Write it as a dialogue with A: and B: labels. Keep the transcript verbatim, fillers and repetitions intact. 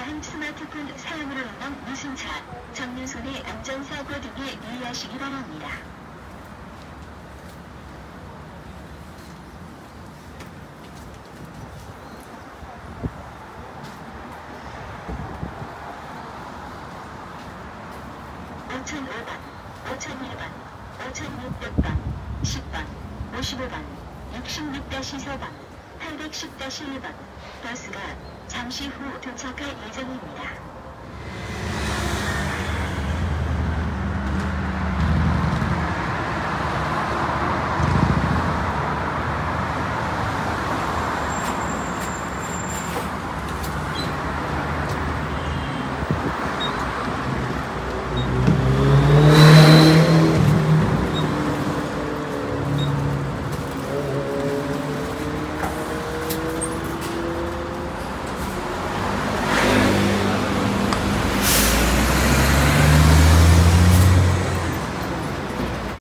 A: 과한 스마트폰 사용으로 인한 무승차, 정류소내 안전사고 등에 유의하시기 바랍니다. 오천오 번, 오천일 번, 오천육백 번, 십 번, 오십오 번, 육십육 사 번, 팔백십 일 번 버스가 잠시 후 도착할 예정입니다.